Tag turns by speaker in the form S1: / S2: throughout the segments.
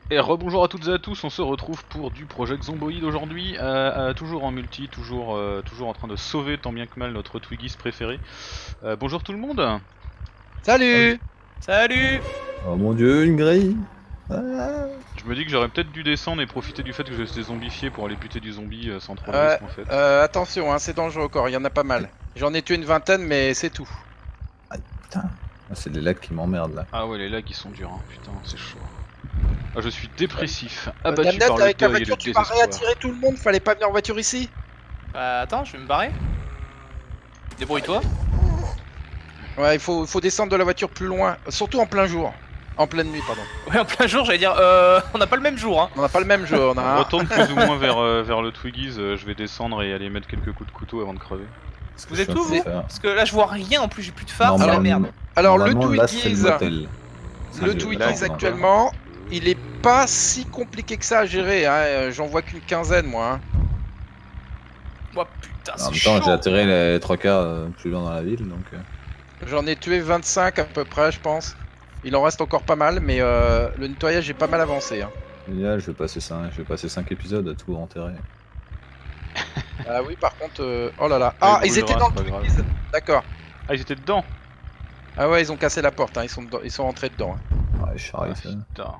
S1: Et rebonjour à toutes et à tous, on se retrouve pour du Project Zomboid aujourd'hui, toujours en multi, toujours en train de sauver tant bien que mal notre Twiggies préféré. Bonjour tout le monde.
S2: Salut!
S3: Salut!
S2: Oh mon dieu, une grille! Ah.
S1: Je me dis que j'aurais peut-être dû descendre et profiter du fait que j'étais zombifié pour aller buter du zombie sans trop de
S2: Euh,
S1: risques en fait.
S2: Attention, hein, c'est dangereux encore, il y en a pas mal. J'en ai tué une vingtaine, mais c'est tout.
S4: Ah, putain, ah, c'est les lags qui m'emmerdent là.
S1: Ah ouais, les lags ils sont durs, hein. Putain, c'est chaud. Ah, je suis dépressif, abattu
S2: Damned,
S1: par le
S2: avec la
S1: deuil et le
S2: voiture, tu vas
S1: désespoir.
S2: réattirer tout le monde, fallait pas venir en voiture ici.
S3: Attends, je vais me barrer. Débrouille-toi.
S2: Ouais, il faut descendre de la voiture plus loin, surtout en plein jour. En pleine nuit, pardon.
S3: Ouais, en plein jour, j'allais dire, on n'a pas le même jour, hein.
S2: On n'a pas le même jeu, on a
S1: On
S2: un...
S1: retourne plus ou moins vers le Twiggies, je vais descendre et aller mettre quelques coups de couteau avant de crever.
S4: Ce que
S3: Vous
S4: je
S3: êtes
S4: suis en
S3: où,
S4: train de
S3: vous?
S4: faire.
S3: Parce que là, je vois rien, en plus, j'ai plus de phare, c'est la
S4: Normalement-
S3: merde.
S2: Alors le
S4: Normalement, là, c'est
S2: Twiggies,
S4: motel.
S2: le
S4: C'est
S2: Twiggies
S4: là, on en
S2: actuellement, il est pas si compliqué que ça à gérer, hein. J'en vois qu'une quinzaine moi. Hein.
S3: Oh putain,
S4: En
S3: c'est
S4: même
S3: chaud!
S4: temps, j'ai atterri les 3 quarts plus loin dans la ville, donc...
S2: J'en ai tué 25 à peu près, je pense. Il en reste encore pas mal, mais le nettoyage est pas mal avancé. Hein.
S4: Génial, je vais passer 5 épisodes à tout enterrer.
S2: Ah oui, par contre, oh là là. Ah,
S1: Il
S2: ils étaient
S1: brûlera,
S2: dans le
S1: c'est pas
S2: Twiggies. D'accord.
S1: Ah, ils étaient dedans.
S2: Ah ouais, ils ont cassé la porte, hein. Ils sont rentrés dedans. Hein.
S4: Ouais, charrie, ça.
S1: Putain.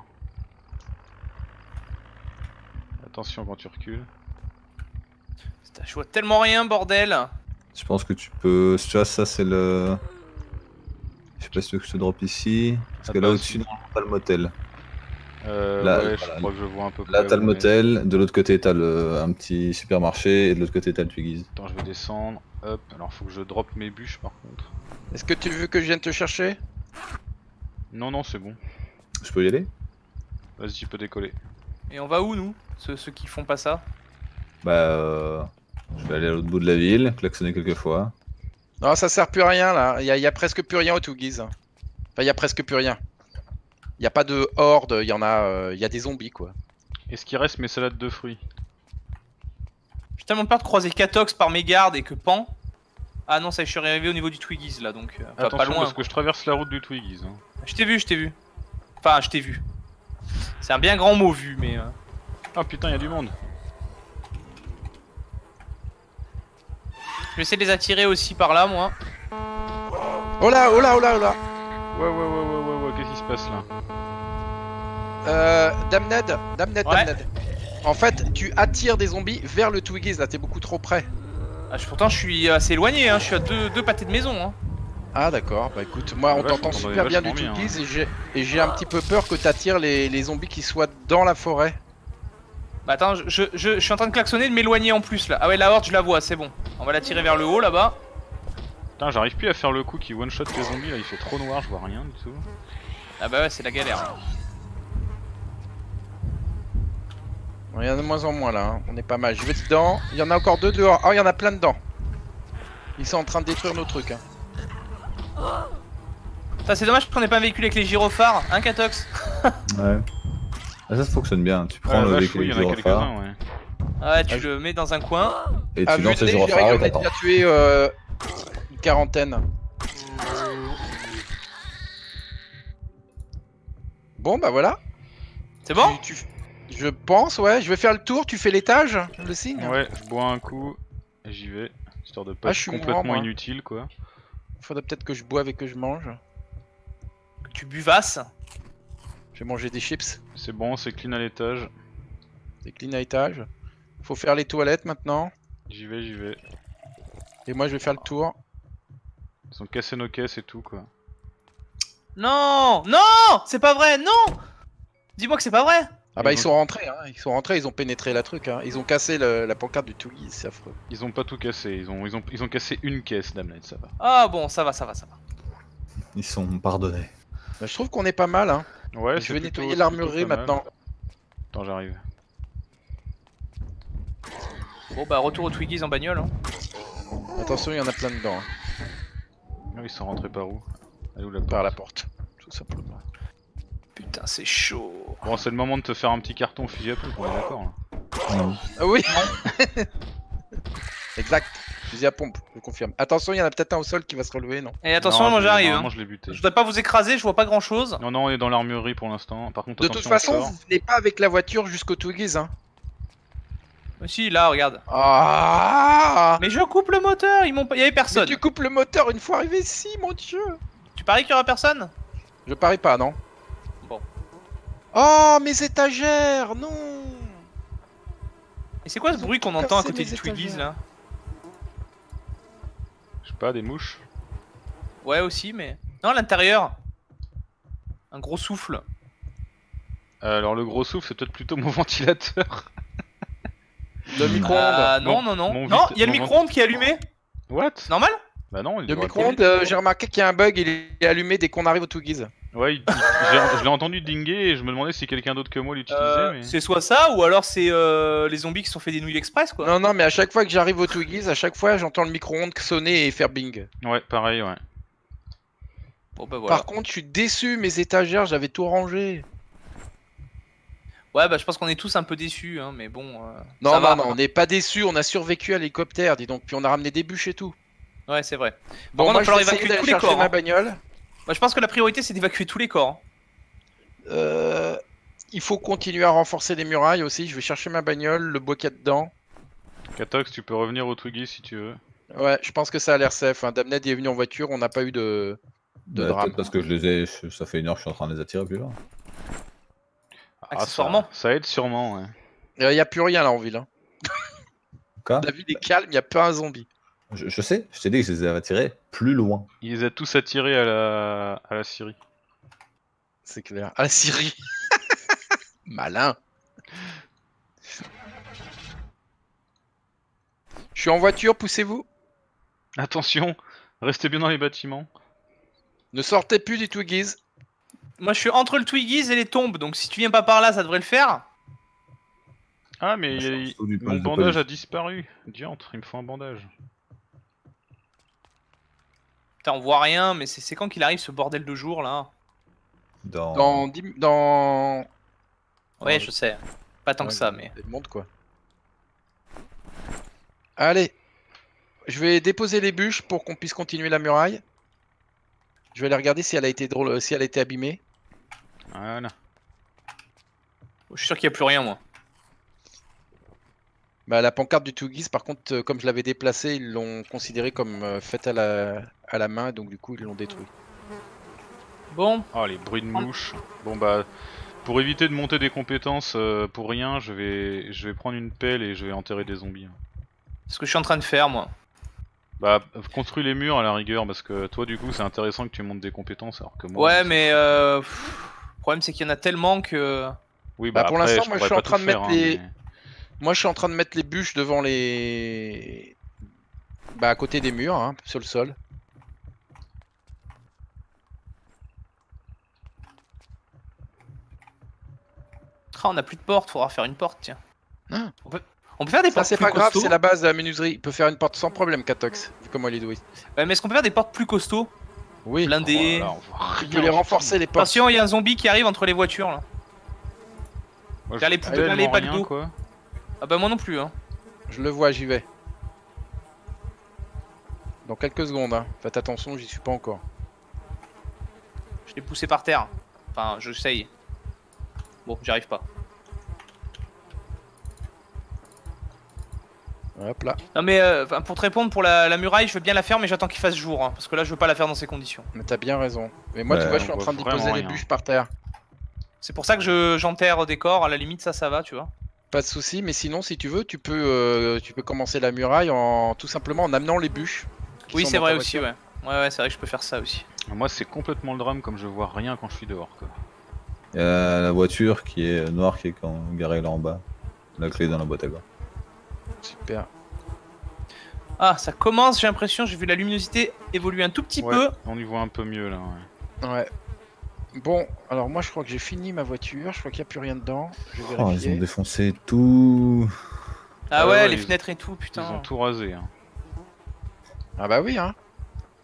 S1: Attention quand tu recules.
S3: Putain, je vois tellement rien, bordel!
S4: Je pense que tu peux... Tu vois, ça, c'est le... Je sais pas si tu veux que je te drop ici. Parce
S1: Ah
S4: que
S1: bah,
S4: là, au-dessus,
S1: si.
S4: normalement, t'as le motel.
S1: Ouais,
S4: Là,
S1: je
S4: voilà.
S1: crois que je vois un peu
S4: Là,
S1: près
S4: t'as le
S1: où on est.
S4: motel. De l'autre côté, t'as un petit supermarché. Et de l'autre côté, t'as le Twiggies.
S1: Attends, je vais descendre. Hop, alors faut que je drop mes bûches par contre.
S2: Est-ce que tu veux que je vienne te chercher?
S1: Non, non, c'est bon.
S4: Je peux y aller?
S1: Vas-y, tu peux décoller.
S3: Et on va où, nous? Ceux qui font pas ça?
S4: Bah, je vais aller à l'autre bout de la ville, klaxonner quelques fois.
S2: Non, ça sert plus à rien là. Il y a presque plus rien au Twiggies. Enfin, il y a presque plus rien. Il y a pas de horde, il y en a. Il y a des zombies quoi.
S1: Est-ce qu'il reste mes salades de fruits?
S3: J'ai tellement peur de croiser Catox par mégarde et que Pan. Ah non, ça, je suis arrivé au niveau du Twiggies là, donc enfin,
S1: Attention
S3: pas loin.
S1: parce que je traverse la route du Twiggies. Hein.
S3: Je t'ai vu, je t'ai vu. Enfin, je t'ai vu. C'est un bien grand mot vu, mais.
S1: Ah putain, y a du monde.
S3: Je vais essayer de les attirer aussi par là, moi.
S2: Oh là, oh là, oh là, oh là.
S1: Ouais, qu'est-ce qui se passe là?
S2: Damned.
S3: Ouais.
S2: En fait, tu attires des zombies vers le Twiggies là, t'es beaucoup trop près.
S3: Ah, pourtant, je suis assez éloigné, hein. Je suis à deux pâtés de maison, hein.
S2: Ah d'accord, bah écoute, moi on
S1: Ouais, je
S2: t'entend
S1: t'entendais
S2: super bien du
S1: vachement bien,
S2: Twiggies et j'ai un petit peu peur que t'attires les zombies qui soient dans la forêt.
S3: Bah attends, je suis en train de klaxonner et de m'éloigner en plus là. Ah ouais, la horde, je la vois, c'est bon. On va la tirer vers le haut là-bas.
S1: Putain, j'arrive plus à faire le coup qui one-shot les zombies là, il fait trop noir, je vois rien du tout.
S3: Ah bah ouais, c'est la galère.
S2: Il y en a de moins en moins là, hein. On est pas mal. Je vais dedans, il y en a encore deux dehors. Oh, il y en a plein dedans. Ils sont en train de détruire nos trucs. Hein.
S3: Ça, c'est dommage qu'on ait pas un véhicule avec les gyrophares, hein, Catox?
S4: Ouais. Ah, ça fonctionne bien. Tu prends
S1: Ouais,
S4: le
S1: vache,
S4: véhicule
S1: oui, il y en a
S4: gyrophare
S1: quelques-uns, ouais.
S3: Ouais, tu le mets dans un coin.
S4: et
S2: Ah,
S4: tu
S2: vu
S4: lances
S2: le
S4: le
S2: nez, je dirais
S4: gyrophare et
S2: qu'on a
S4: t'attends.
S2: déjà tué une quarantaine. Bon bah voilà.
S3: C'est bon?
S2: Je pense, ouais. Je vais faire le tour, tu fais l'étage, le signe.
S1: Ouais, je bois un coup et j'y vais. Histoire de pas
S2: Ah,
S1: être
S2: je suis
S1: complètement
S2: mort, moi.
S1: inutile quoi.
S2: Faudrait peut-être que je boive et que je mange.
S3: Que tu buvasses.
S2: Je vais manger des chips.
S1: C'est bon, c'est clean à l'étage.
S2: Des clean à étage. Faut faire les toilettes maintenant.
S1: J'y vais.
S2: Et moi je vais faire le tour.
S1: Ils ont cassé nos caisses et tout quoi.
S3: Non! Non! C'est pas vrai, non! Dis-moi que c'est pas vrai!
S2: Ah bah
S1: Ils
S2: ils
S1: ont-
S2: sont rentrés, hein. Ils ont pénétré la truc, hein. Ils ont cassé la pancarte du Twiggy, c'est affreux.
S1: Ils ont pas tout cassé, ils ont cassé une caisse Damned, ça va.
S3: Ah bon, ça va.
S4: Ils sont pardonnés.
S2: Bah, je trouve qu'on est pas mal, hein.
S1: Ouais,
S2: Je vais
S1: plutôt-
S2: nettoyer
S1: c'est
S2: l'armurerie
S1: plutôt pas mal.
S2: maintenant.
S1: Attends, j'arrive.
S3: Bon bah, retour aux Twiggies en bagnole, hein.
S2: Attention, il y en a plein dedans, hein.
S1: Ah, ils sont rentrés par où? Elle est où la
S2: Par
S1: porte?
S2: la porte, tout simplement.
S3: Putain, c'est chaud.
S1: Bon, c'est le moment de te faire un petit carton fusil à pompe, on est d'accord là.
S4: Non.
S2: Ah oui. Exact. Fusil à pompe, je confirme. Attention, il y en a peut-être un au sol qui va se relever, non?
S3: Et attention,
S1: Non,
S3: moi j'arrive.
S1: normalement,
S3: Hein.
S1: je l'ai buté.
S3: Je voudrais pas vous écraser, je vois pas grand chose.
S1: Non, non, on est dans l'armurerie pour l'instant. Par contre,
S2: De toute
S1: attention,
S2: façon,
S1: on sort.
S2: vous venez pas avec la voiture jusqu'au Twiggies, hein.
S3: Mais si, là, regarde.
S2: Ah!
S3: Mais je coupe le moteur, il y avait
S2: Mais
S3: personne.
S2: tu coupes le moteur une fois arrivé ici, mon dieu!
S3: Tu paries qu'il y aura personne?
S2: Je parie pas, non?
S3: Bon.
S2: Oh, mes étagères, non!
S3: Et c'est quoi ce
S2: Ils ont
S3: bruit qu'on
S2: tout
S3: entend à
S2: cassé,
S3: côté
S2: mes
S3: du Twiggies
S2: étagères.
S3: là?
S1: Je sais pas, des mouches.
S3: Ouais, aussi, mais. Non, à l'intérieur. Un gros souffle.
S1: Alors, le gros souffle, c'est peut-être plutôt mon ventilateur.
S2: Le micro-ondes.
S3: Non,
S1: Mon-
S3: non, non.
S1: mon
S3: Non,
S1: vite-
S3: il y a le
S1: mon
S3: micro-ondes qui est allumé.
S1: What?
S3: Normal?
S1: Bah non, il
S2: Le
S1: devrait
S2: micro-ondes,
S1: pas.
S2: j'ai remarqué qu'il y a un bug, il est allumé dès qu'on arrive au Twiggies.
S1: Ouais, je l'ai entendu dinguer et je me demandais si quelqu'un d'autre que moi l'utilisait, mais...
S3: C'est soit ça, ou alors c'est les zombies qui se sont fait des nouilles express quoi.
S2: Non, non, mais à chaque fois que j'arrive au Twiggies, à chaque fois j'entends le micro-ondes sonner et faire bing.
S1: Ouais, pareil, ouais.
S3: Bon bah voilà.
S2: Par contre, je suis déçu, mes étagères, j'avais tout rangé.
S3: Ouais, bah je pense qu'on est tous un peu déçus, hein, mais bon.
S2: Non,
S3: ça
S2: non,
S3: va.
S2: non, on n'est pas déçus, on a survécu à l'hélicoptère, dis donc, puis on a ramené des bûches et tout.
S3: Ouais, c'est vrai.
S2: Bon,
S3: contre,
S2: moi
S3: il
S2: je
S3: va
S2: vais
S3: falloir
S2: essayer
S3: évacuer
S2: d'aller
S3: tous les
S2: chercher
S3: corps,
S2: ma
S3: hein.
S2: bagnole.
S3: Bah, je pense que la priorité c'est d'évacuer tous les corps. Hein.
S2: Il faut continuer à renforcer les murailles aussi, je vais chercher ma bagnole, le bois qu'il y a dedans.
S1: Katox, tu peux revenir au Twiggy si tu veux.
S2: Ouais, je pense que ça a l'air safe. Hein. Damned est venu en voiture, on n'a pas eu de drame.
S4: Peut-être parce que je les ai. Ça fait une heure que je suis en train de les attirer plus loin.
S3: Accessoirement.
S1: Ça aide sûrement, ouais.
S2: Il n'y a plus rien là en ville. Hein.
S4: Quoi?
S2: La ville est calme, il n'y a pas un zombie.
S4: Je sais, je t'ai dit que je les ai attirés plus loin.
S1: Il les a tous attirés à la Syrie.
S2: C'est clair. À la Syrie. Malin. Je suis en voiture, poussez-vous.
S1: Attention, restez bien dans les bâtiments.
S2: Ne sortez plus du Twiggies.
S3: Moi je suis entre le Twiggies et les tombes, donc si tu viens pas par là ça devrait le faire.
S1: Ah, mais mon bandage a disparu. Diantre, il me faut un bandage.
S3: Putain, on voit rien, mais c'est quand qu'il arrive ce bordel de jour là?
S2: Dans...
S3: Ouais, je sais. Pas tant que ça, mais.
S2: Il y a le monde quoi. Allez. Je vais déposer les bûches pour qu'on puisse continuer la muraille. Je vais aller regarder si elle a été drôle, si elle a été abîmée.
S1: Voilà.
S3: Je suis sûr qu'il n'y a plus rien, moi.
S2: Bah, la pancarte du Twiggies, par contre, comme je l'avais déplacée, ils l'ont considérée comme faite à la main, donc du coup ils l'ont détruit.
S3: Bon,
S1: Oh, les bruits de mouches. Bon bah, pour éviter de monter des compétences pour rien, je vais prendre une pelle et je vais enterrer des zombies.
S3: c'est ce que je suis en train de faire, moi.
S1: Bah, construis les murs à la rigueur, parce que toi du coup c'est intéressant que tu montes des compétences, alors que moi...
S3: Ouais, mais le problème c'est qu'il y en a tellement que.
S1: Oui,
S2: Bah,
S1: bah,
S2: pour
S1: après,
S2: l'instant, moi, je
S1: pourrais
S2: suis en
S1: pas
S2: train
S1: tout
S2: de mettre
S1: faire,
S2: les-
S1: mais-
S2: Moi je suis en train de mettre les bûches devant les... Bah à côté des murs, hein, sur le sol.
S3: Ah, on a plus de porte, faudra faire une porte, tiens.
S2: Ah.
S3: On peut faire des
S2: Ça
S3: portes
S2: c'est
S3: plus
S2: pas grave,
S3: costauds.
S2: c'est la base de la menuiserie. Il peut faire une porte sans problème, Katox, vu comment il est doué.
S3: Ouais, mais est-ce qu'on peut faire des portes plus costauds?
S2: Oui,
S3: Blindées.
S1: Oh là là, on voit
S2: tu
S1: rien,
S2: peux les
S1: putain.
S2: renforcer les portes.
S3: Attention, il y a un zombie qui arrive entre les voitures là.
S1: Moi, je
S3: Vers les
S1: vois
S3: poubelles,
S1: tellement
S3: les packs
S1: rien,
S3: d'eau.
S1: quoi.
S3: Ah bah moi non plus, hein.
S2: Je le vois, j'y vais. Dans quelques secondes, hein. Faites attention, j'y suis pas encore.
S3: Je l'ai poussé par terre. Enfin, j'essaye. Bon, j'y arrive pas.
S2: Hop là.
S3: Non mais enfin, pour te répondre pour la muraille, je veux bien la faire mais j'attends qu'il fasse jour hein, parce que là je veux pas la faire dans ces conditions.
S2: Mais t'as bien raison. Mais moi,
S4: Ouais,
S2: tu vois, je suis
S1: on
S2: en
S1: voit
S2: train de
S1: vraiment
S2: déposer les
S1: rien.
S2: bûches par terre.
S3: C'est pour ça que j'enterre des corps, à la limite ça va, tu vois.
S2: Pas de souci, mais sinon, si tu veux, tu peux commencer la muraille en tout simplement en amenant les bûches. qui
S3: Oui
S2: sont
S3: c'est
S2: dans
S3: vrai
S2: ta
S3: aussi
S2: voiture.
S3: ouais. Ouais c'est vrai que je peux faire ça aussi.
S1: Moi c'est complètement le drame comme je vois rien quand je suis dehors, quoi.
S4: Il y a la voiture qui est noire qui est garée là en bas. La clé dans la boîte à gants.
S2: Super.
S3: Ah ça commence, j'ai l'impression, j'ai vu la luminosité évoluer un tout petit
S1: Ouais,
S3: peu.
S1: on y voit un peu mieux là, ouais.
S2: Ouais. Bon, alors moi, je crois que j'ai fini ma voiture. Je crois qu'il n'y a plus rien dedans. Je vais
S4: Oh,
S2: vérifier.
S4: ils ont défoncé tout.
S3: Ah
S1: Ah
S3: ouais,
S1: ouais,
S3: les
S1: ils-
S3: fenêtres et tout,
S1: Ils
S3: putain.
S1: ont tout rasé, hein.
S2: Ah bah oui, hein.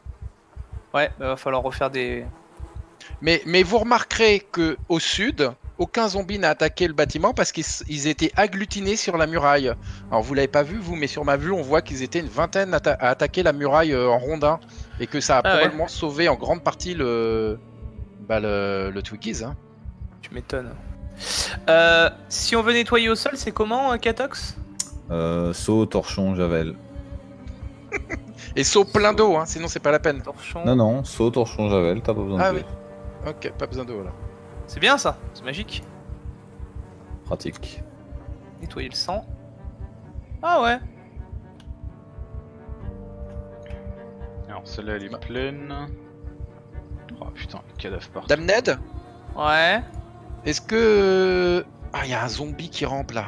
S3: Ouais, bah, va falloir refaire des...
S2: Mais vous remarquerez que au sud, aucun zombie n'a attaqué le bâtiment parce qu'ils étaient agglutinés sur la muraille. Alors vous l'avez pas vu vous, mais sur ma vue on voit qu'ils étaient une vingtaine à attaquer la muraille en rondin et que ça a
S3: Ah ouais.
S2: probablement sauvé en grande partie le Twiggies. Hein.
S3: Tu m'étonnes. Si on veut nettoyer au sol, c'est comment, Catox?
S4: Saut, torchon, javel.
S2: Et saut plein d'eau, hein, sinon c'est pas la peine.
S3: Torchon.
S4: Non, non, saut, torchon, javel, t'as pas besoin
S2: Ah
S4: de
S2: oui. Ok, pas besoin d'eau là.
S3: C'est bien ça, c'est magique.
S4: pratique.
S3: Nettoyer le sang. Ah ouais.
S1: Alors celle-là elle est pleine. Oh putain, le cadavre partout.
S2: Damned,
S3: Ouais.
S2: est-ce que... Ah, il y a un zombie qui rampe là.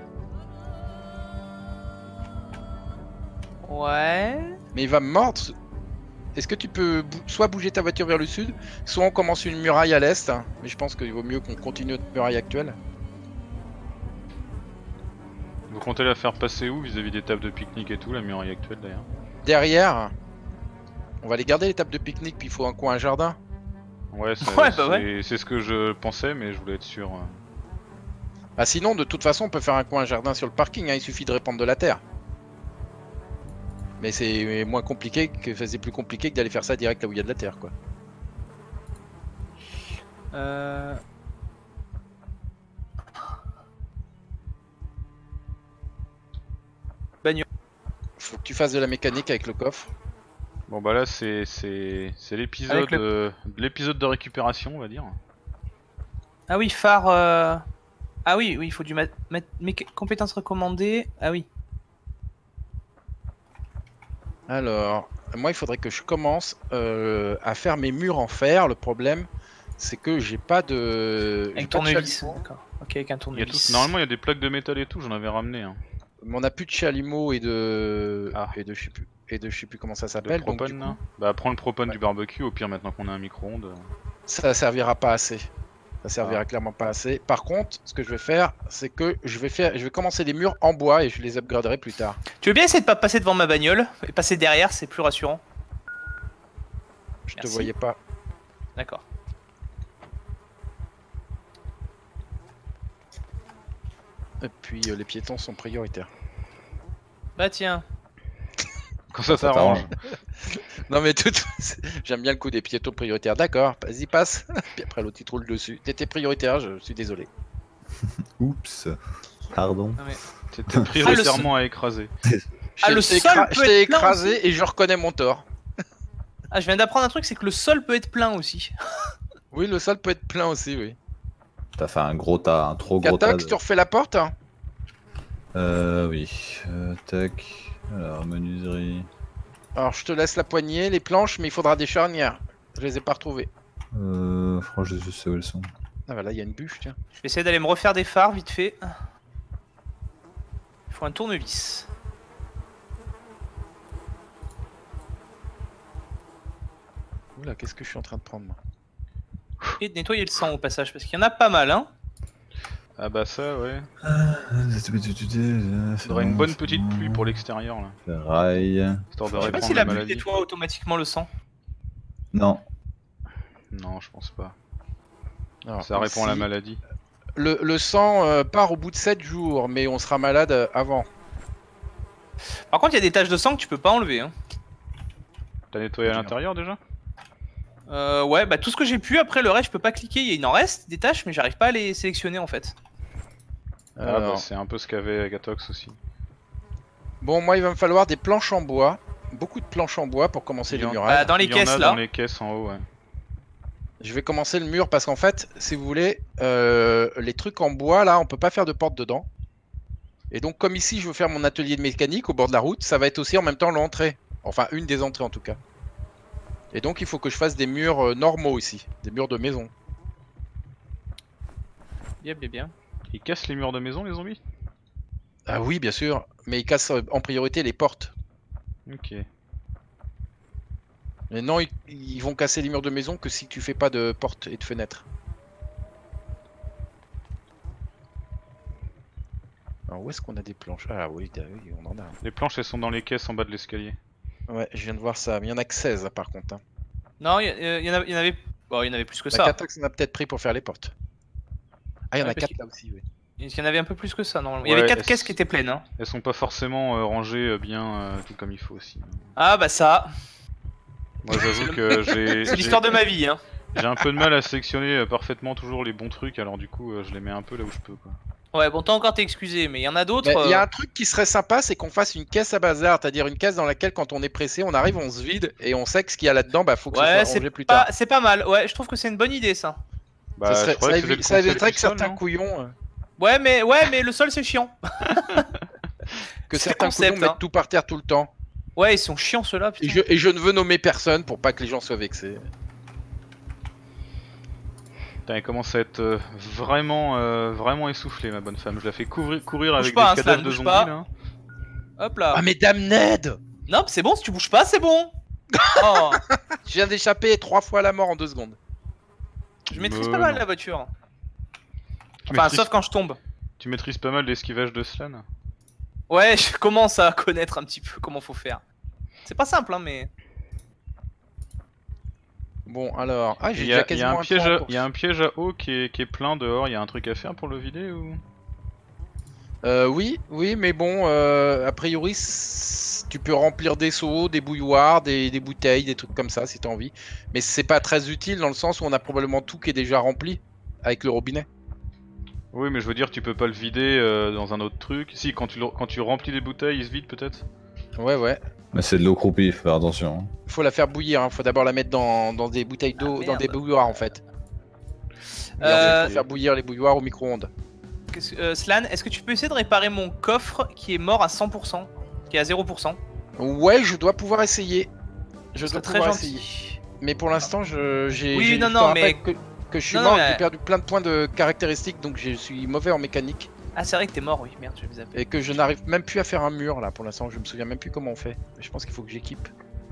S3: Ouais.
S2: Mais il va me mordre. Est-ce que tu peux soit bouger ta voiture vers le sud, soit on commence une muraille à l'est. Hein. Mais je pense qu'il vaut mieux qu'on continue notre muraille actuelle.
S1: Vous comptez la faire passer où vis-à-vis des tables de pique-nique et tout, la muraille actuelle d'ailleurs?
S2: Derrière, on va les garder les tables de pique-nique, puis il faut un coin, un jardin.
S1: Ouais,
S3: Ouais, bah ouais.
S1: c'est ce que je pensais, mais je voulais être sûr.
S2: Ah, sinon, de toute façon, on peut faire un coin, un jardin sur le parking. Hein. Il suffit de répandre de la terre. Mais c'est moins compliqué que c'est plus compliqué que d'aller faire ça direct là où il y a de la terre, quoi. Faut que tu fasses de la mécanique avec le coffre.
S1: Bon bah là c'est l'épisode
S3: Avec
S1: l'épisode de récupération on va dire.
S3: Ah oui, phare. Ah oui, oui, il faut du compétences recommandées. Ah oui.
S2: Alors, moi il faudrait que je commence à faire mes murs en fer. Le problème, c'est que j'ai pas de... j'ai
S3: Avec
S2: pas de
S3: tournevis.
S2: chalumeau.
S3: D'accord. Ok, avec un
S1: Il y a
S3: tournevis.
S1: normalement il y a des plaques de métal et tout, j'en avais ramené. Hein.
S2: Mais on a plus de chalumeau et de...
S1: Ah.
S2: et de je sais plus comment ça
S1: De
S2: s'appelle. Donc,
S1: propane
S2: du
S1: là.
S2: coup,
S1: Bah prends le propane
S2: Ouais.
S1: du barbecue au pire maintenant qu'on a un micro-ondes.
S2: ça servira pas assez. Ça servira
S1: Ah.
S2: clairement pas assez. Par contre, ce que je vais faire, c'est que je vais commencer des murs en bois et je les upgraderai plus tard.
S3: Tu veux bien essayer de pas passer devant ma bagnole et passer derrière, c'est plus rassurant.
S2: Je te
S3: Merci.
S2: voyais pas.
S3: D'accord.
S2: Et puis les piétons sont prioritaires.
S3: Bah tiens.
S1: Quand ça
S4: Ça
S1: t'arrange.
S2: Non mais tout, j'aime bien le coup des piétons prioritaires. D'accord, vas-y passe. Puis après l'autre il te roule dessus. T'étais prioritaire, je suis désolé.
S4: Oups. Pardon.
S3: Non, mais...
S1: T'étais prioritairement à écraser.
S3: Ah, le
S2: Je t'ai
S3: sol peut
S2: je t'ai
S3: être plein
S2: écrasé et je reconnais mon tort.
S3: Ah, je viens d'apprendre un truc, c'est que le sol peut être plein aussi.
S2: Oui, le sol peut être plein aussi, oui.
S4: T'as fait un gros tas, un trop gros tas.
S2: Catox, tu refais la porte hein.
S4: Oui. Tac. Alors, menuiserie.
S2: Alors je te laisse la poignée, les planches, mais il faudra des charnières. Je les ai pas retrouvées.
S4: Franchement, je sais où elles sont.
S2: Ah bah là il y a une bûche, tiens.
S3: Je vais essayer d'aller me refaire des phares vite fait. Il faut un tournevis.
S2: Oula, qu'est-ce que je suis en train de prendre moi?
S3: Et de nettoyer le sang au passage, parce qu'il y en a pas mal, hein.
S1: Ah bah ça ouais. Faudrait une bonne petite pluie pour l'extérieur là.
S4: Ferraille.
S1: Histoire de
S3: Je sais pas
S1: répandre
S3: si
S1: la
S3: la pluie
S1: maladie.
S3: nettoie automatiquement le sang.
S4: Non.
S1: Non je pense pas.
S2: Alors,
S1: Ça répond à la
S2: ici,
S1: maladie.
S2: le sang part au bout de 7 jours, mais on sera malade avant.
S3: Par contre, il y a des taches de sang que tu peux pas enlever, hein.
S1: T'as nettoyé à
S2: Dis-moi.
S1: l'intérieur déjà?
S3: Ouais, bah tout ce que j'ai pu, après le reste, je peux pas cliquer. Il en reste des tâches, mais j'arrive pas à les sélectionner en fait.
S1: Ah bah
S2: Alors,
S1: c'est un peu ce qu'avait Gatox aussi.
S2: bon, moi il va me falloir des planches en bois. Beaucoup de planches en bois pour commencer
S1: Il y
S2: les
S1: en-
S2: murailles.
S3: Bah, dans les
S1: Il y en a
S3: caisses là.
S1: dans les caisses en haut ouais.
S2: Je vais commencer le mur parce qu'en fait, si vous voulez, les trucs en bois là, on peut pas faire de porte dedans. Et donc, comme ici, je veux faire mon atelier de mécanique au bord de la route, ça va être aussi en même temps l'entrée. Enfin, une des entrées en tout cas. Et donc, il faut que je fasse des murs normaux ici, des murs de maison.
S3: Bien, bien, bien.
S1: Ils cassent les murs de maison les zombies?
S2: Ah oui, bien sûr, mais ils cassent en priorité les portes.
S1: Ok.
S2: Mais non, ils vont casser les murs de maison que si tu fais pas de portes et de fenêtres. Alors, où est-ce qu'on a des planches? Ah oui, oui, on en a.
S1: Les planches elles sont dans les caisses en bas de l'escalier.
S2: Ouais, je viens de voir ça, mais il y en a que 16 par contre. Hein.
S3: Non, il y en avait. Bon, il y en avait plus que
S2: La
S3: ça.
S2: Catox en a peut-être pris pour faire les portes. Ah, il y en a
S3: Ouais, parce
S2: 4 là aussi, oui.
S3: Il y en avait un peu plus que ça normalement. Il y
S1: Ouais,
S3: avait 4
S1: elles-
S3: caisses qui étaient pleines. Hein.
S1: Elles sont pas forcément rangées bien tout comme il faut aussi.
S3: Ah bah ça,
S1: Moi j'avoue que
S3: c'est l'histoire de ma vie. Hein.
S1: j'ai un peu de mal à sélectionner parfaitement toujours les bons trucs, alors du coup je les mets un peu là où je peux quoi.
S3: Ouais, bon, t'as encore t'es excusé, mais il y en a d'autres.
S2: Mais il y a un truc qui serait sympa, c'est qu'on fasse une caisse à bazar, c'est-à-dire une caisse dans laquelle quand on est pressé, on arrive, on se vide et on sait que ce qu'il y a là-dedans, bah faut que
S3: Ouais,
S2: ça soit rangé plus tard.
S3: c'est pas mal. Ouais, je trouve que c'est une bonne idée ça.
S1: Bah,
S2: ça
S1: je croyais que c'était le
S2: ça
S1: concept
S2: éviterait
S1: du
S2: que
S1: sol,
S2: certains
S1: non
S2: couillons,
S3: Ouais, mais le sol c'est chiant.
S2: que
S3: C'est
S2: certains
S3: le concept,
S2: couillons
S3: hein.
S2: mettent tout par terre tout le temps.
S3: Ouais, ils sont chiants ceux-là.
S2: Et
S3: Putain.
S2: je ne veux nommer personne pour pas que les gens soient vexés.
S1: Putain, elle commence à être vraiment essoufflée ma bonne femme. Je la fais courir avec
S3: pas,
S1: des
S3: hein,
S1: cadavres
S3: Slan,
S1: de
S3: bouge
S1: zombies
S3: pas.
S1: là.
S3: Hop là.
S2: Ah mais Dame Ned,
S3: Non, c'est bon, si tu bouges pas, c'est bon. Oh,
S2: je viens d'échapper 3 fois à la mort en 2 secondes.
S3: je maîtrise
S1: Mais
S3: pas mal
S1: non.
S3: la voiture.
S1: Tu
S3: Enfin,
S1: maîtrises-
S3: sauf quand je tombe.
S1: Tu maîtrises pas mal l'esquivage de Slan.
S3: Ouais, je commence à connaître un petit peu comment faut faire. C'est pas simple, hein, mais.
S2: Bon alors, ah j'ai
S1: Il y,
S2: déjà
S1: a
S2: quasiment
S1: un piège
S2: point en
S1: à,
S2: course.
S1: il y a un piège à eau qui est plein dehors, il y a un truc à faire pour le vider ou
S2: Oui, mais bon, a priori, tu peux remplir des seaux, des bouilloires, des bouteilles, des trucs comme ça si t'as envie. Mais c'est pas très utile dans le sens où on a probablement tout qui est déjà rempli avec le robinet.
S1: Oui mais je veux dire tu peux pas le vider dans un autre truc. Si quand tu remplis les bouteilles il se vide peut-être.
S2: Ouais.
S4: Mais c'est de l'eau croupie, faut faire attention. Hein.
S2: Faut la faire bouillir, hein. Faut d'abord la mettre dans des bouteilles d'eau,
S3: Ah,
S2: dans des
S3: merde.
S2: bouilloires en fait.
S3: Euh,
S2: Faut faire bouillir les bouilloires au micro-ondes.
S3: Slan, est-ce que tu peux essayer de réparer mon coffre qui est mort à 100%, qui est à 0%?
S2: Ouais, je dois pouvoir essayer. Je
S3: Ce
S2: dois
S3: serait très
S2: pouvoir
S3: gentil.
S2: essayer. Mais pour l'instant, j'ai.
S3: Oui,
S2: je
S3: non,
S2: te
S3: non,
S2: rappelle
S3: mais-
S2: que je suis
S3: Non,
S2: mort,
S3: non,
S2: et que
S3: mais-
S2: j'ai perdu plein de points de caractéristiques, donc je suis mauvais en mécanique.
S3: Ah, c'est vrai que t'es mort, oui, merde, je vais me zapper.
S2: Et que je n'arrive même plus à faire un mur là pour l'instant, je me souviens même plus comment on fait. Mais je pense qu'il faut que j'équipe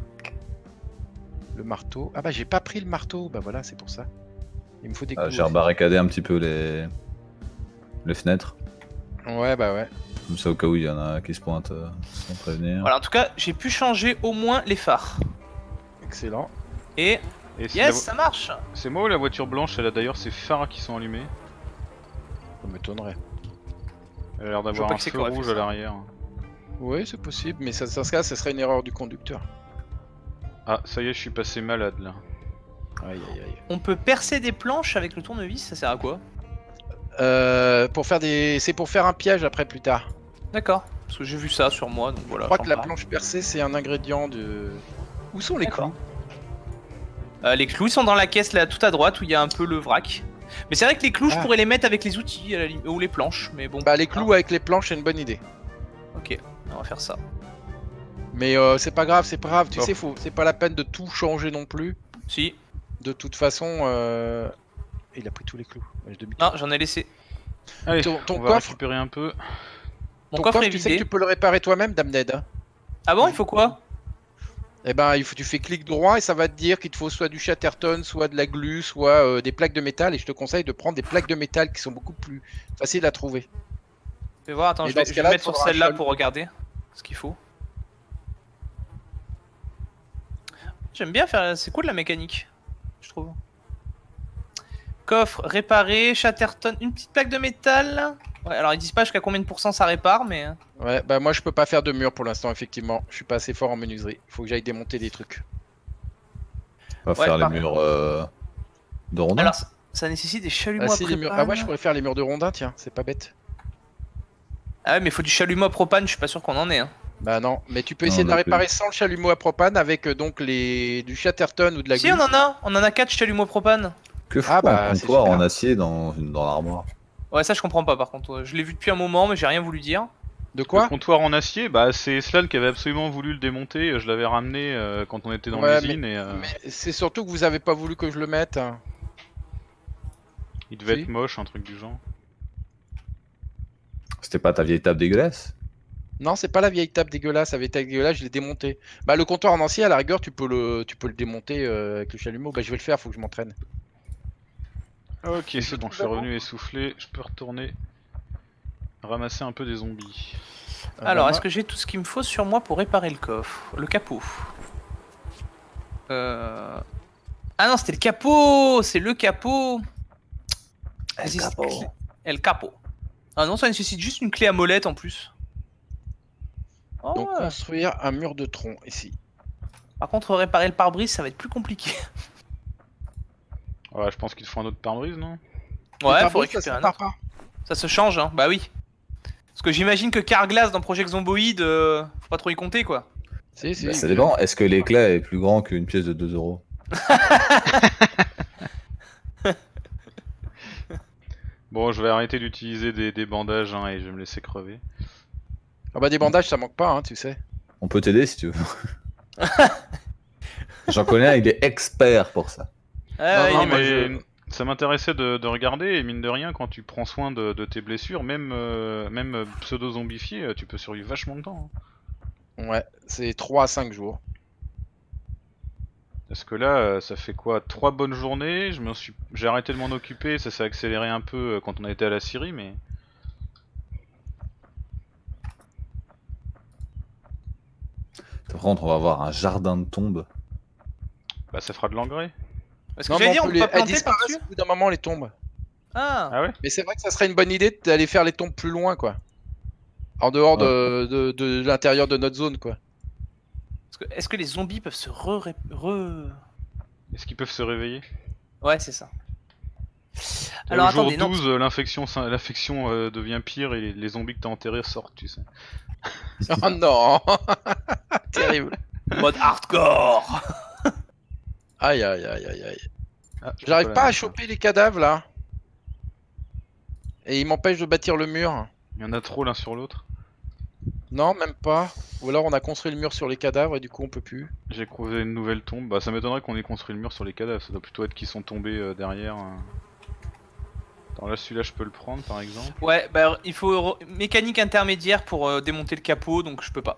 S2: le marteau. Ah bah j'ai pas pris le marteau, bah voilà, c'est pour ça. Il me faut des
S4: Ah,
S2: clous
S4: j'ai
S2: aussi.
S4: rebarricadé un petit peu les fenêtres.
S2: Ouais, bah ouais.
S4: Comme ça, au cas où il y en a qui se pointent sans prévenir.
S3: Voilà, en tout cas, j'ai pu changer au moins les phares.
S2: Excellent.
S3: Et
S1: Et c'est
S3: yes, ça marche.
S1: c'est moi ou la voiture blanche elle a d'ailleurs ses phares qui sont allumés.
S2: Ça m'étonnerait.
S1: Elle a l'air
S3: Je vois
S1: d'avoir
S3: pas
S1: un
S3: qui c'est
S1: feu
S3: qui aurait fait
S1: rouge
S3: ça.
S1: à l'arrière.
S2: Oui, c'est possible, mais ça, dans ce cas, ça serait une erreur du conducteur.
S1: Ah ça y est je suis passé malade là.
S2: Aïe aïe aïe.
S3: On peut percer des planches avec le tournevis, ça sert à quoi?
S2: Pour faire des. C'est pour faire un piège après plus tard.
S3: D'accord, parce que j'ai vu ça sur moi, donc voilà.
S2: Je crois que la
S3: sympa.
S2: planche percée c'est un ingrédient de. Où sont les
S3: D'accord.
S2: clous?
S3: Les clous sont dans la caisse là, tout à droite, où il y a un peu le vrac. Mais c'est vrai que les clous, je
S2: Ah.
S3: pourrais les mettre avec les outils, ou les planches, mais bon.
S2: Bah les clous avec les planches c'est une bonne idée.
S3: Ok, on va faire ça.
S2: Mais c'est pas grave, tu
S1: Oh.
S2: sais, c'est pas la peine de tout changer non plus.
S3: Si.
S2: De toute façon, il a pris tous les clous. Ouais,
S3: Non, j'en ai laissé.
S1: Allez,
S2: Ton
S1: on va
S2: coffre,
S1: récupérer un peu.
S3: Mon
S2: ton
S3: coffre est
S2: tu sais que
S3: vidé.
S2: tu peux le réparer toi-même, Dame Ned. Hein.
S3: Ah bon, il faut quoi?
S2: Eh ben, tu fais clic droit et ça va te dire qu'il te faut soit du Chatterton, soit de la glu, soit des plaques de métal. Et je te conseille de prendre des plaques de métal qui sont beaucoup plus faciles à trouver.
S3: Je vais voir, attends,
S2: Et
S3: je
S2: dans
S3: vais,
S2: ce
S3: je vais
S2: cas-là,
S3: me mettre
S2: tu
S3: sur
S2: auras un
S3: celle-là
S2: chalut.
S3: pour regarder ce qu'il faut. J'aime bien faire. C'est cool la mécanique, je trouve. Coffre réparé, Chatterton, une petite plaque de métal. Ouais, alors ils disent pas jusqu'à combien de pourcents ça répare, mais.
S2: Ouais, bah moi je peux pas faire de mur pour l'instant, effectivement. Je suis pas assez fort en menuiserie. Faut que j'aille démonter des trucs.
S4: On va
S3: Ouais,
S4: faire les
S3: par-
S4: murs de rondins.
S3: Alors ça nécessite des chalumeaux
S2: Ah,
S3: à
S2: si, les murs...
S3: propane.
S2: ah ouais, je pourrais faire les murs de rondin, tiens, c'est pas bête.
S3: Ah ouais, mais faut du chalumeau à propane, je suis pas sûr qu'on en ait. Hein.
S2: Bah non, mais tu peux
S4: Non,
S2: essayer de la
S4: non plus.
S2: réparer sans le chalumeau à propane avec donc du Chatterton ou de la
S3: Si,
S2: glu.
S3: on en a 4 chalumeaux à propane.
S4: Que fout
S2: Ah, bah,
S4: un
S2: c'est
S4: comptoir
S2: super.
S4: en acier dans l'armoire?
S3: Ouais, ça je comprends pas par contre. Je l'ai vu depuis un moment, mais j'ai rien voulu dire.
S2: De
S1: Le
S2: quoi?
S1: comptoir en acier, bah c'est Slan qui avait absolument voulu le démonter. Je l'avais ramené quand on était dans
S2: Ouais,
S1: l'usine et
S2: Mais c'est surtout que vous avez pas voulu que je le mette. Hein.
S1: il devait
S2: Si.
S1: être moche, un truc du genre.
S4: C'était pas ta vieille table dégueulasse?
S2: Non, c'est pas la vieille table dégueulasse, la vieille table dégueulasse, je l'ai démontée. Bah le comptoir en acier, à la rigueur, tu peux le démonter avec le chalumeau. Bah je vais le faire, faut que je m'entraîne.
S1: Ok, c'est
S2: c'est
S1: bon,
S2: tout
S1: je suis
S2: d'abord.
S1: revenu essoufflé. Je peux retourner ramasser un peu des zombies.
S3: Alors,
S2: bah,
S3: est-ce que j'ai tout ce qu'il me faut sur moi pour réparer le coffre? Le capot. Ah non, c'était le capot! C'est le capot! Vas-y, El Capo. Ah non, ça nécessite juste une clé à molette en plus. Oh,
S2: Donc
S3: ouais.
S2: construire un mur de tronc ici.
S3: Par contre, réparer le pare-brise, ça va être plus compliqué.
S1: Ouais, je pense qu'il te faut un autre pare-brise, non?
S3: Ouais, faut
S2: Ça
S3: récupérer
S2: se
S3: un
S2: répare
S3: autre.
S2: pas.
S3: Ça se change, hein. Bah oui. Parce que j'imagine que Carglass dans Project Zomboid, faut pas trop y compter, quoi.
S2: Si,
S4: Bah, ça dépend. Est-ce que l'éclat est plus grand qu'une pièce de 2 euros?
S1: Bon, je vais arrêter d'utiliser des bandages hein, et je vais me laisser crever.
S2: Ah bah des bandages ça manque pas, hein, tu sais.
S4: On peut t'aider si tu veux. J'en connais un, il est expert pour ça.
S3: Ah,
S2: Non,
S3: ouais,
S2: non,
S3: il est-
S2: moi,
S1: mais ça m'intéressait de regarder, et mine de rien, quand tu prends soin de tes blessures, même pseudo-zombifié, tu peux survivre vachement de temps. Hein.
S2: Ouais, c'est 3 à 5 jours.
S1: Parce que là, ça fait quoi 3 bonnes journées, j'ai arrêté de m'en occuper, ça s'est accéléré un peu quand on a été à la Syrie, mais...
S4: Par contre, on va avoir un jardin de tombes.
S1: Bah ça fera de l'engrais.
S3: Parce que
S2: Non, mais
S3: j'allais
S2: on
S3: dire,
S2: peut
S3: on peut
S2: les...
S3: pas
S2: elles
S3: planter
S2: disparaissent
S3: par-dessus.
S2: au bout d'un moment les tombes.
S3: Ah.
S1: Ah ouais?
S2: Mais c'est vrai que ça serait une bonne idée d'aller faire les tombes plus loin quoi. En dehors de l'intérieur de notre zone quoi.
S3: Est-ce que les zombies peuvent se
S1: Est-ce qu'ils peuvent se réveiller?
S3: Ouais, c'est ça.
S1: Le
S3: Alors
S1: jour
S3: attendez, non.
S1: 12, l'infection devient pire et les zombies que t'as enterrés sortent, tu sais.
S2: Oh non. Terrible.
S3: Mode hardcore.
S2: Aïe aïe aïe aïe aïe.
S1: Ah,
S2: J'arrive pas à
S1: choper.
S2: choper les cadavres là. Et ils m'empêchent de bâtir le mur.
S1: Il y en a trop l'un sur l'autre.
S2: Non, même pas. Ou alors on a construit le mur sur les cadavres et du coup on peut plus.
S1: J'ai trouvé une nouvelle tombe. Bah ça m'étonnerait qu'on ait construit le mur sur les cadavres. Ça doit plutôt être qu'ils sont tombés derrière. Attends là celui-là je peux le prendre par exemple.
S3: Ouais, bah il faut mécanique intermédiaire pour démonter le capot, donc je peux pas.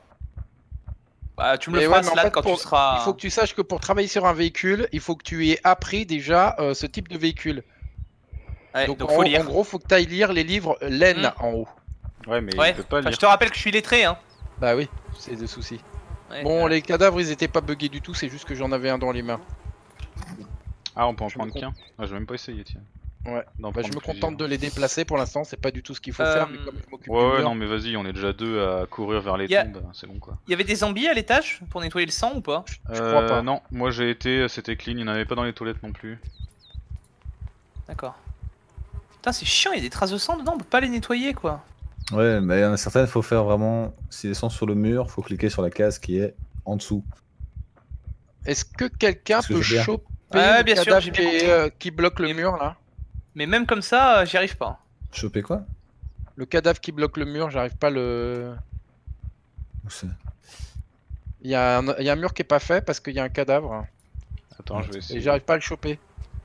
S3: Bah tu me le
S2: Mais
S3: feras
S2: ouais, mais en
S3: Slad,
S2: fait,
S3: quand tu seras...
S2: Il faut que tu saches que pour travailler sur un véhicule, il faut que tu aies appris déjà ce type de véhicule.
S3: Ouais,
S2: donc
S3: donc
S2: en,
S3: faut lire.
S2: en gros, faut que tu ailles lire les livres laine
S3: Mm.
S2: en haut.
S1: Ouais mais
S3: Ouais,
S1: il peut pas
S3: enfin,
S1: lire.
S3: je te rappelle que je suis lettré, hein.
S2: Bah oui, c'est des soucis.
S3: Ouais,
S2: Bon,
S3: ouais.
S2: les cadavres ils étaient pas buggés du tout, c'est juste que j'en avais un dans les mains.
S1: Ah on peut en
S2: je me
S1: prendre qu'un. Ah je vais même pas essayer tiens.
S2: Ouais.
S1: D'en
S2: Bah, je
S1: prendre
S2: me
S1: plusieurs.
S2: contente de les déplacer pour l'instant, c'est pas du tout ce qu'il faut faire, mais comme je m'occupe du
S1: Ouais ouais
S2: mur.
S1: non mais vas-y on est déjà deux à courir vers les
S3: Y a-
S1: tombes, c'est bon quoi.
S3: Il y avait des zombies à l'étage pour nettoyer le sang ou pas?
S2: Je crois pas.
S1: Non, moi j'ai été, c'était clean, il n'y en avait pas dans les toilettes non plus.
S3: D'accord. Putain, c'est chiant, il y a des traces de sang dedans, on peut pas les nettoyer quoi.
S4: Ouais, mais il y en a certaines, faut faire vraiment. Si elles sont sur le mur, faut cliquer sur la case qui est en dessous.
S2: Est-ce que quelqu'un
S4: Qu'est-ce que
S2: peut
S4: je veux dire
S2: choper
S3: Ouais,
S2: le
S3: bien sûr,
S2: cadavre
S3: j'ai
S2: qui,
S3: bien
S2: qui bloque le
S3: Et-
S2: mur là?
S3: Mais même comme ça, j'y arrive pas.
S4: Choper quoi?
S2: Le cadavre qui bloque le mur, j'arrive pas à le...
S4: Où c'est?
S2: Il y a un mur qui est pas fait parce qu'il y a un cadavre.
S1: Attends, je vais
S2: Et
S1: essayer.
S2: j'arrive pas à le choper.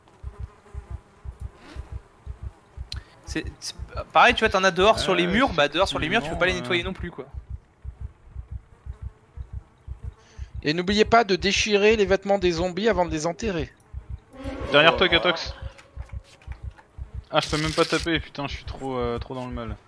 S3: C'est pareil, tu vois, t'en as dehors sur les murs, bah dehors sur les murs, tu peux pas les
S1: effectivement,
S3: nettoyer non plus quoi.
S2: Et n'oubliez pas de déchirer les vêtements des zombies avant de les enterrer.
S1: Derrière toi, Katox. Ah, je peux même pas taper, putain, je suis trop dans le mal.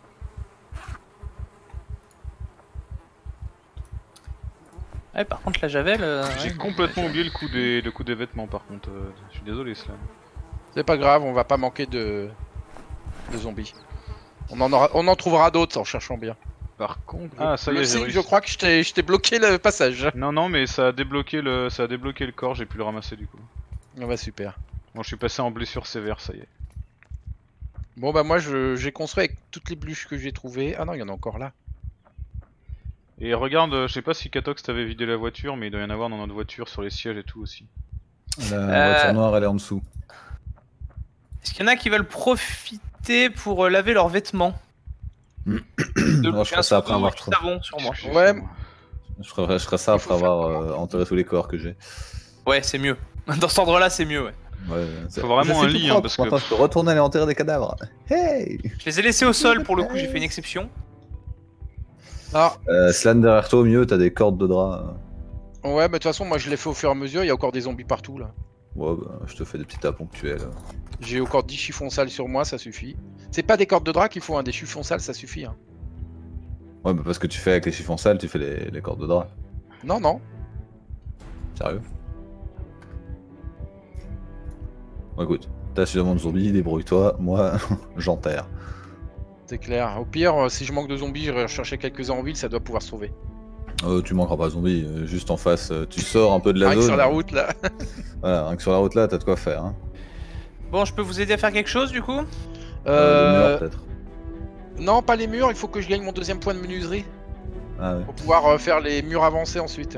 S3: Ouais, par contre, la javel.
S1: J'ai
S3: ouais.
S1: complètement oublié le coup des vêtements par contre. Je suis désolé, cela.
S2: C'est pas grave, on va pas manquer de zombies. On en trouvera d'autres en cherchant bien.
S1: Par contre. Ah, ça y
S2: Le
S1: est, j'ai
S2: signe,
S1: réussi.
S2: je crois que je t'ai bloqué le passage.
S1: Non, non, mais ça a débloqué le corps, j'ai pu le ramasser du coup.
S2: Ah bah super.
S1: Bon, je suis passé en blessure sévère, ça y est.
S2: Bon bah moi j'ai construit avec toutes les bûches que j'ai trouvées. Ah non, il y en a encore là.
S1: Et regarde, je sais pas si Katox t'avait vidé la voiture, mais il doit y en avoir dans notre voiture sur les sièges et tout aussi.
S4: La voiture noire, elle est en dessous.
S3: Est-ce qu'il y en a qui veulent profiter pour laver leurs vêtements?
S4: Moi, je ferai ça après avoir
S3: du savon sur moi.
S1: Qu'est-ce que j'ai
S2: Ouais.
S1: fait, moi
S4: Je ferai ça après avoir enterré tous les corps que j'ai.
S3: Ouais, c'est mieux. Dans cet ordre-là, c'est mieux, ouais.
S4: Ouais,
S1: Faut vraiment
S4: je
S1: un
S4: fais tout
S1: lit,
S4: propre,
S1: parce que-
S4: maintenant, je peux retourner aller enterrer des cadavres. Hey!
S3: Je les ai laissés au sol pour le coup, j'ai fait une exception.
S2: Ah
S4: Slan derrière toi au mieux, t'as des cordes de drap.
S2: ouais, mais de toute façon moi je l'ai fait au fur et à mesure, il y a encore des zombies partout là.
S4: Ouais, bah, je te fais des petits tas ponctuels.
S2: J'ai encore 10 chiffons sales sur moi, ça suffit. C'est pas des cordes de drap qu'il faut, hein, des chiffons sales ça suffit. Hein.
S4: Ouais, bah parce que tu fais avec les chiffons sales, tu fais les cordes de drap.
S2: Non, non.
S4: Sérieux? Bon, écoute, T'as suffisamment de zombies, débrouille-toi, moi j'enterre.
S2: C'est clair. Au pire, si je manque de zombies, je vais rechercher quelques-uns en ville, ça doit pouvoir sauver.
S4: Tu manqueras pas de zombies, juste en face, tu sors un peu de la
S2: Rien que
S4: zone.
S2: sur la route là.
S4: Voilà, rien que sur la route là, t'as de quoi faire. Hein.
S3: Bon, je peux vous aider à faire quelque chose du coup?
S4: Le mur peut-être.
S2: Non, pas les murs, il faut que je gagne mon deuxième point de menuiserie
S4: Ah ouais.
S2: pour pouvoir faire les murs avancés ensuite.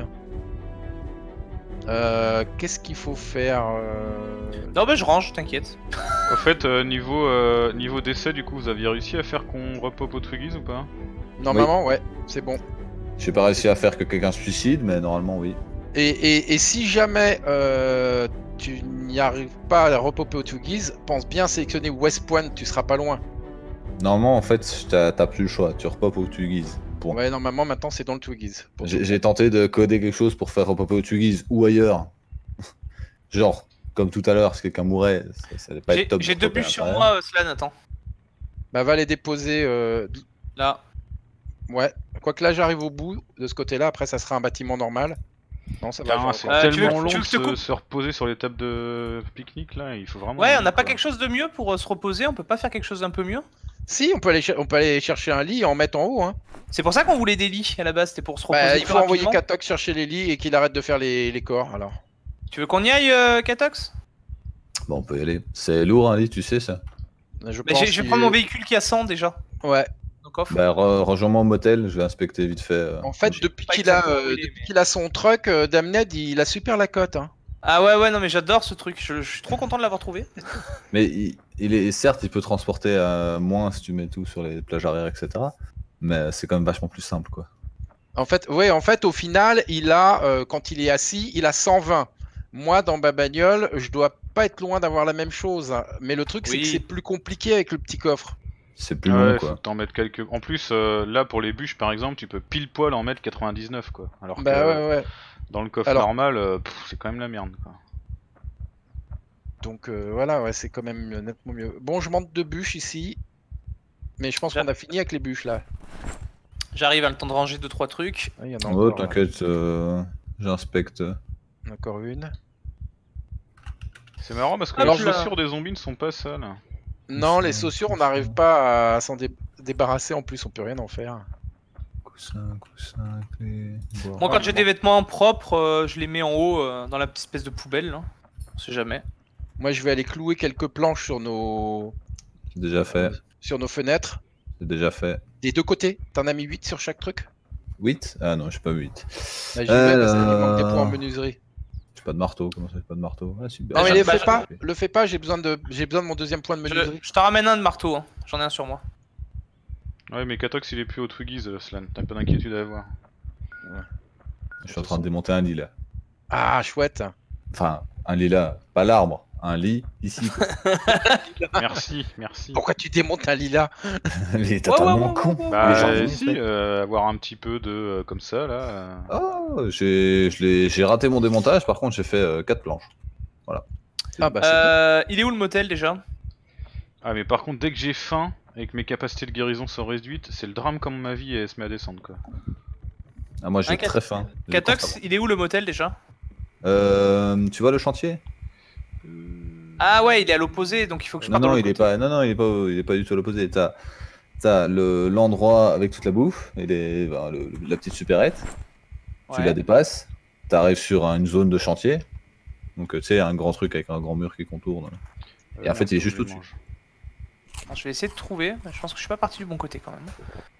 S2: Qu'est-ce qu'il faut faire
S3: Non, bah je range, t'inquiète.
S1: Au fait, niveau décès, du coup, vous aviez réussi à faire qu'on repop au Twiggies ou pas?
S2: Normalement, ouais, c'est bon.
S4: J'ai pas réussi à faire que quelqu'un se suicide, mais normalement oui.
S2: Et si jamais tu n'y arrives pas à repopper au Twiggies, pense bien sélectionner West Point, tu seras pas loin.
S4: Normalement en fait, t'as plus le choix, tu repopes où tu guises. Point.
S2: Ouais, normalement maintenant c'est dans le Twiggies. pour tout le
S4: J'ai tenté de coder quelque chose pour faire repopper au Twiggies ou ailleurs. Genre, comme tout à l'heure, si quelqu'un mourait, ça allait pas être top.
S3: J'ai
S4: de
S3: 2
S4: repopper
S3: bûches sur
S4: à
S3: moi, Slan, attends.
S2: monde. Bah va les déposer.
S3: Là.
S2: Ouais. Quoique là j'arrive au bout de ce côté-là, après ça sera un bâtiment normal. Non, ça va.
S1: Putain,
S2: j'ai
S1: c'est
S2: encore-
S3: tu veux
S1: tellement
S3: que-
S1: long
S3: tu veux
S1: de
S3: que je te coupe
S1: se reposer sur les tables de pique-nique là, il faut vraiment.
S3: Ouais, on n'a pas
S1: quoi.
S3: quelque chose de mieux pour se reposer, on peut pas faire quelque chose d'un peu mieux?
S2: Si, on peut aller chercher un lit et en mettre en haut. Hein.
S3: C'est pour ça qu'on voulait des lits à la base, c'était pour se reposer
S2: Bah, il
S3: plus
S2: faut envoyer
S3: rapidement.
S2: Katox chercher les lits et qu'il arrête de faire les corps alors.
S3: Tu veux qu'on y aille, Katox?
S4: Bon, on peut y aller. C'est lourd un lit, tu sais ça.
S2: Je
S3: Bah,
S2: pense
S3: je vais
S2: qu'il-
S3: prendre mon véhicule qui a 100 déjà.
S2: Ouais.
S3: Donc off.
S4: Bah rejoins-moi au motel, je vais inspecter vite fait.
S2: En fait,
S4: j'ai-
S2: depuis
S3: pas
S2: qu'il a,
S3: exactement où il est,
S2: depuis
S3: mais-
S2: qu'il a son truck, Damned, il a super la cote. Hein.
S3: Ah ouais, non mais j'adore ce truc, je suis trop content de l'avoir trouvé.
S4: Mais il est certes, il peut transporter moins si tu mets tout sur les plages arrière, etc. Mais c'est quand même vachement plus simple quoi.
S2: En fait, au final, il a, quand il est assis, il a 120. Moi, dans ma bagnole, je dois pas être loin d'avoir la même chose. Hein. Mais le truc, c'est
S3: Oui.
S2: que c'est plus compliqué avec le petit coffre.
S4: C'est plus
S1: Ouais,
S4: long
S1: faut
S4: quoi.
S1: que t'en mettes quelques. En plus, là pour les bûches par exemple, tu peux pile poil en mettre 99 quoi. Alors
S2: Bah
S1: que
S2: ouais.
S1: dans le coffre
S2: Alors-
S1: normal, c'est quand même la merde quoi.
S2: Donc voilà, ouais, c'est quand même nettement mieux. Bon, je monte 2 bûches ici. Mais je pense
S3: Ja-
S2: qu'on a fini avec les bûches là.
S3: J'arrive à le temps de ranger 2-3 trucs.
S2: Ah, il y en a
S4: Oh,
S2: encore, là.
S4: t'inquiète, j'inspecte.
S2: Encore une.
S1: C'est marrant parce que
S3: Alors,
S1: les
S3: là.
S1: chaussures des zombies ne sont pas sales.
S2: Non, les chaussures, on n'arrive pas à s'en débarrasser en plus, on peut rien en faire.
S4: Coussin, clé.
S3: Moi quand j'ai des vêtements propres, je les mets en haut dans la petite espèce de poubelle là. On sait jamais.
S2: Moi, je vais aller clouer quelques planches sur nos
S4: C'est déjà fait,
S2: fenêtres.
S4: c'est déjà fait.
S2: Des deux côtés. T'en as mis 8 sur chaque truc?
S4: 8 Ah non, j'ai pas 8.
S2: Là, j'y vais parce qu'il manque des points en menuiserie.
S4: J'ai pas de marteau, comment ça j'ai pas de marteau? Ah super.
S2: Non, mais
S3: j'ai-
S2: le fais pas, j'ai besoin de mon deuxième point de menuiserie.
S3: Je te ramène un de marteau, hein. J'en ai un sur moi.
S1: Ouais, mais Katox il est plus au Twiggies, Slan. T'as pas d'inquiétude à avoir.
S4: Je suis en train de démonter un lit là.
S2: Ah, chouette.
S4: Enfin, un lit là, pas l'arbre, un lit ici. quoi.
S1: Merci, merci.
S2: Pourquoi tu démontes un lilas?
S4: Il est totalement
S3: ouais,
S4: con.
S3: ouais, ouais.
S1: Bah,
S4: Les jardiniers,
S1: si,
S4: c'est-
S1: avoir un petit peu de comme ça là.
S4: Oh, j'ai raté mon démontage, par contre j'ai fait 4 planches.
S2: Ah, bah, c'est
S3: Il est où le motel déjà?
S1: Ah, mais par contre, dès que j'ai faim et que mes capacités de guérison sont réduites, c'est le drame comme ma vie et elle se met à descendre quoi.
S4: Ah, moi j'ai
S3: Un
S4: très faim. J'ai
S3: Katox,
S4: constamment.
S3: il est où le motel déjà?
S4: Tu vois le chantier?
S3: Ah ouais, il est à l'opposé, donc il faut que je
S4: Non,
S3: parte de
S4: non,
S3: l'autre
S4: il est pas, non, non, il est pas du tout à l'opposé. T'as l'endroit avec toute la bouffe et la petite supérette.
S3: côté.
S4: Tu
S3: Ouais.
S4: la dépasses, t'arrives sur une zone de chantier. Donc tu sais, un grand truc avec un grand mur qui contourne. Et en fait, il est juste au-dessus.
S3: Alors, je vais essayer de trouver, mais je pense que je suis pas parti du bon côté quand même.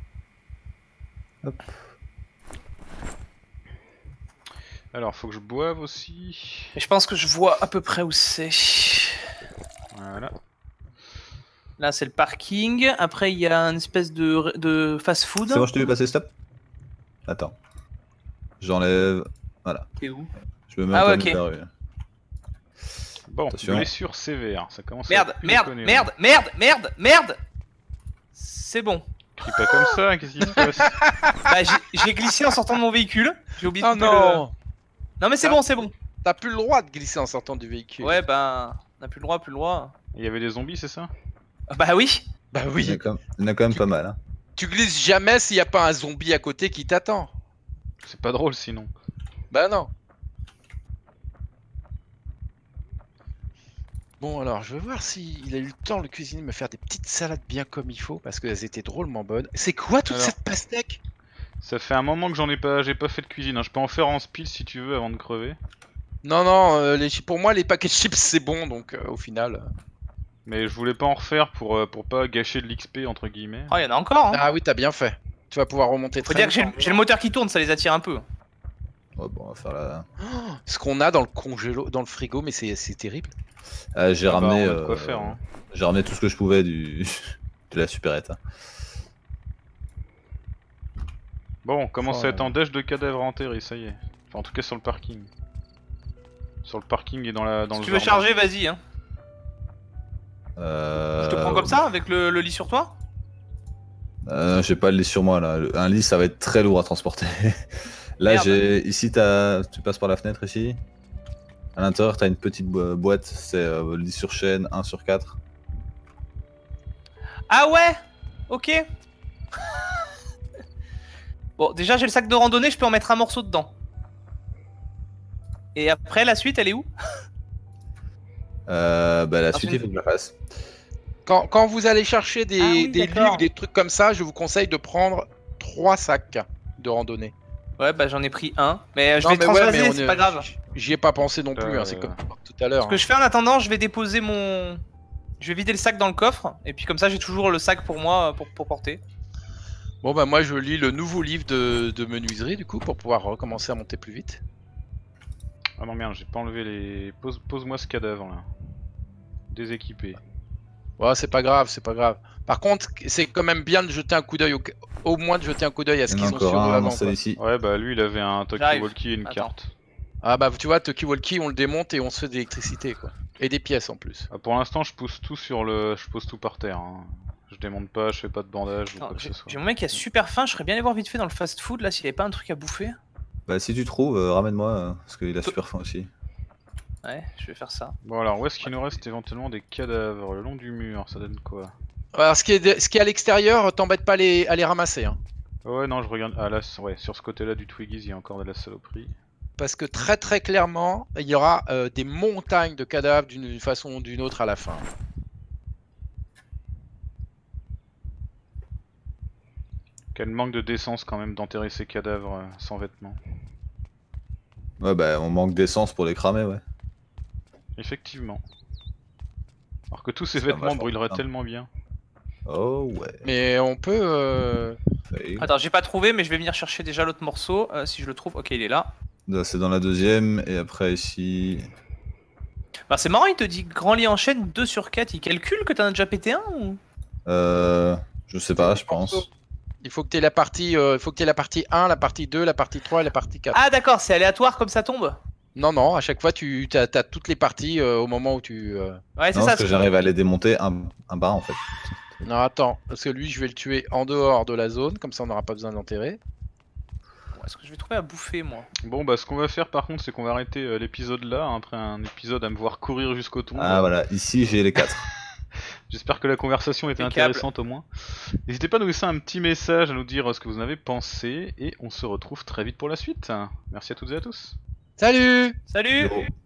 S1: Alors, faut que je boive aussi.
S3: Et je pense que je vois à peu près où c'est.
S1: Voilà.
S3: Là, c'est le parking. Après, il y a une espèce de fast-food.
S4: C'est bon, je t'ai vu passer, stop. Attends. J'enlève. Voilà.
S3: T'es où?
S4: Je me mets
S3: Ah
S4: un
S3: ouais,
S4: peu
S3: ok.
S4: de la rue.
S1: Bon,
S4: Attention.
S1: blessure sévère, ça commence à
S3: Merde,
S1: être plus
S3: merde,
S1: déconné,
S3: merde, merde, merde, merde. C'est bon.
S1: Crie pas comme ça, qu'est-ce qui se passe?
S3: Bah, j'ai glissé en sortant de mon véhicule. J'ai oublié de
S2: Oh
S3: couper
S2: non!
S3: Non, mais c'est
S2: Ah.
S3: bon, c'est bon.
S2: T'as plus le droit de glisser en sortant du véhicule.
S3: Ouais, bah, on a plus le droit, plus le droit.
S1: Il y avait des zombies, c'est ça?
S3: Bah oui.
S2: Bah
S4: Il y en a
S2: oui.
S4: il y en a quand même pas mal. Hein.
S2: Tu glisses jamais s'il y a pas un zombie à côté qui t'attend.
S1: C'est pas drôle sinon.
S2: Bah non. Bon, alors, je vais voir s'il a eu le temps, le cuisinier, de me faire des petites salades bien comme il faut, parce qu'elles étaient drôlement bonnes. C'est quoi toute
S1: Alors.
S2: cette pastèque?
S1: Ça fait un moment que j'ai pas fait de cuisine, hein. Je peux en faire en speed si tu veux avant de crever.
S2: Non, non, pour moi, les paquets de chips, c'est bon, donc au final.
S1: Mais je voulais pas en refaire pour pas gâcher de l'XP entre guillemets.
S3: Oh, il y en a encore, hein.
S2: Ah oui, t'as bien fait. Tu vas pouvoir remonter
S3: Faut
S2: très
S3: dire que
S2: vite.
S3: j'ai le moteur qui tourne, ça les attire un peu.
S4: Ouais, bon, on va faire la.
S2: Ce qu'on a dans le congélo, dans le frigo, mais c'est terrible.
S4: J'ai
S1: Ah bah,
S4: ramené.
S1: on a de quoi faire, hein.
S4: J'ai ramené tout ce que je pouvais de la supérette. Hein.
S1: Bon, on commence
S2: Oh,
S1: à être en dash de cadavres enterrés, ça y est. Enfin, en tout cas sur le parking. Sur le parking et dans le
S3: Si tu veux
S1: jardin.
S3: charger, vas-y, hein. Je te prends comme ça, avec le lit sur toi?
S4: J'ai pas le lit sur moi là. Un lit, ça va être très lourd à transporter. Là,
S3: Merde.
S4: j'ai. Ici, tu passes par la fenêtre ici. À l'intérieur, t'as une petite boîte. C'est lit sur chaîne, 1 sur 4.
S3: Ah ouais. Ok. Bon, déjà j'ai le sac de randonnée, je peux en mettre un morceau dedans. Et après, la suite, elle est où?
S4: Bah, la
S3: Ah,
S4: suite,
S3: c'est
S4: il faut que je la fasse.
S2: Quand vous allez chercher des,
S3: Ah oui,
S2: des
S3: d'accord.
S2: lits ou des trucs comme ça, je vous conseille de prendre 3 sacs de randonnée.
S3: Ouais, bah j'en ai pris un. Mais je
S2: Non,
S3: vais
S2: mais ouais,
S3: transvaser,
S2: mais on
S3: c'est
S2: est-
S3: pas grave.
S2: J'y ai pas pensé non plus, hein, c'est comme tout à l'heure.
S3: Ce que je fais en attendant, je vais déposer mon... Je vais vider le sac dans le coffre, et puis comme ça j'ai toujours le sac pour moi, pour porter.
S2: Bon bah moi je lis le nouveau livre de menuiserie du coup pour pouvoir recommencer à monter plus vite.
S1: Ah non merde, j'ai pas enlevé les... Pose-moi ce cadavre là. Déséquipé.
S2: Ouais, c'est pas grave, c'est pas grave. Par contre, c'est quand même bien de jeter un coup d'œil au moins de jeter un coup d'œil à ce
S4: Il y en a
S2: qu'ils ont sur
S4: encore
S2: eux
S4: un
S2: avant.
S4: dans celle
S2: quoi.
S4: ici.
S1: Ouais bah lui il avait un
S3: J'arrive.
S1: talkie-walkie et une
S3: Attends.
S1: carte.
S2: Ah bah tu vois, Tucky Walkie, on le démonte et on se fait de l'électricité quoi. Et des pièces en plus.
S1: Ah, pour l'instant je pose tout je pose tout par terre. Hein. Je démonte pas, je fais pas de bandage ou
S3: Attends,
S1: quoi que
S3: J'ai
S1: ce soit.
S3: j'ai mon mec qui a super faim, je serais bien allé voir vite fait dans le fast food là s'il avait pas un truc à bouffer.
S4: Bah, si tu trouves, ramène-moi, parce qu'il a super faim aussi.
S3: Ouais, je vais faire ça.
S1: Bon alors où est-ce qu'il nous reste éventuellement des cadavres le long du mur, ça donne quoi?
S2: Alors ce qui est à l'extérieur, t'embête pas à les ramasser. Hein.
S1: Ouais non je regarde, ah là ouais sur ce côté là du Twiggies il y a encore de la saloperie.
S2: Parce que très très clairement, il y aura des montagnes de cadavres d'une façon ou d'une autre à la fin.
S1: Quel manque de décence quand même d'enterrer ces cadavres sans vêtements.
S4: Ouais, bah, on manque d'essence pour les cramer, ouais.
S1: Effectivement. Alors que tous ces
S4: C'est
S1: vêtements
S4: vachement
S1: brûleraient
S4: bien.
S1: tellement bien.
S4: Oh, ouais.
S2: Mais on peut...
S4: Fail.
S3: Attends, j'ai pas trouvé, mais je vais venir chercher déjà l'autre morceau. Si je le trouve, ok, il est là.
S4: Là, c'est dans la deuxième, et après ici.
S3: Bah, c'est marrant, il te dit grand lit en chaîne 2 sur 4. Il calcule que t'en as déjà pété un ou...
S4: Je sais pas, je pense.
S2: Il faut que tu aies la partie, la partie 1, la partie 2, la partie 3 et la partie 4.
S3: Ah, d'accord, c'est aléatoire comme ça tombe.
S2: Non, non, à chaque fois tu as toutes les parties au moment où tu...
S3: Ouais, c'est
S4: Non,
S3: ça.
S4: parce que j'arrive à les démonter un par un, en fait.
S2: Non, attends, parce que lui je vais le tuer en dehors de la zone, comme ça on n'aura pas besoin d'enterrer.
S3: Bon, est-ce que je vais trouver à bouffer moi?
S1: Bon bah ce qu'on va faire par contre c'est qu'on va arrêter l'épisode là, hein, après un épisode à me voir courir jusqu'au tombe.
S4: Ah, voilà, ici j'ai les 4.
S1: J'espère que la conversation était
S3: Impeccable.
S1: intéressante au moins. N'hésitez pas à nous laisser un petit message, à nous dire ce que vous en avez pensé, et on se retrouve très vite pour la suite. Merci à toutes et à tous.
S2: Salut!
S3: Salut!
S4: Zéro.